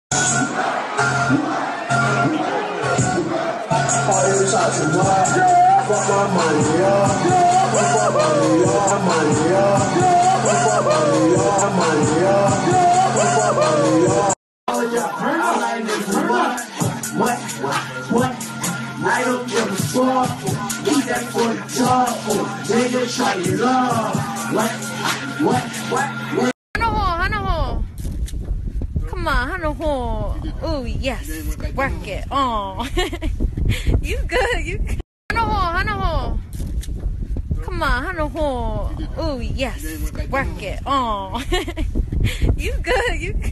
What? I don't give a fuck. Eat that for the job. Nigga, try your love. What? Hanaho. Come on, Hanaho. Oh, yes. Work it. Oh. You good. Hanaho. Come on, Hanaho. Oh, yes. Work it. Oh. You good.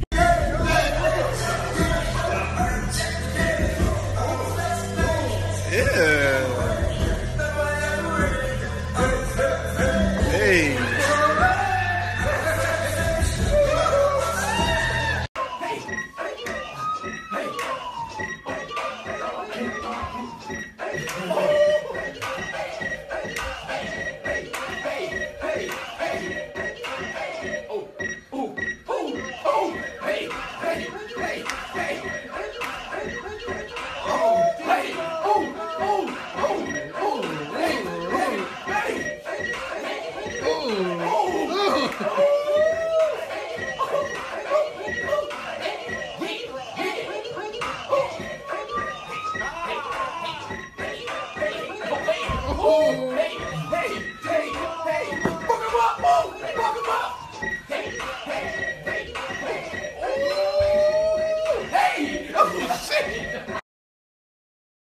Yeah. Hey. Oh!